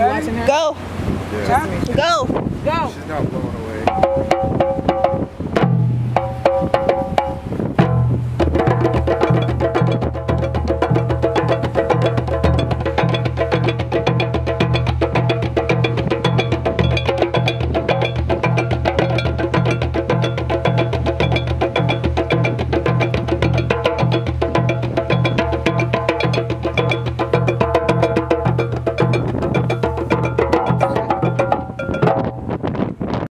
watching that? Go. Yeah. Go. Go. She's not blowing away.